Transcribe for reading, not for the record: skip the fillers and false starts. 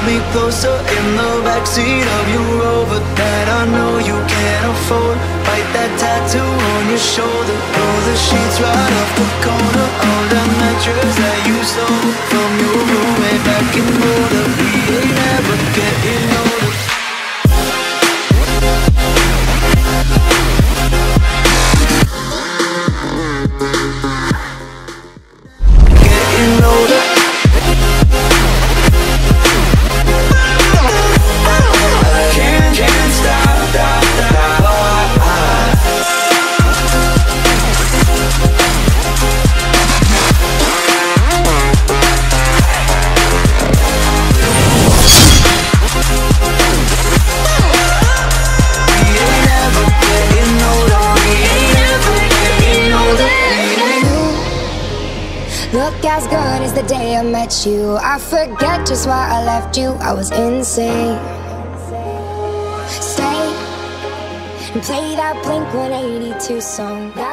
me closer in the backseat of your Rover that I know you can't afford. Bite that tattoo on your shoulder. Roll the sheets right off the corner of the mattress that you stole from your roommate back in Boulder. We ain't ever getting older. Getting older. Can't stop, stop, stop. Look as good as the day I met you. I forget just why I left you. I was insane. Stay and play that Blink-182 song.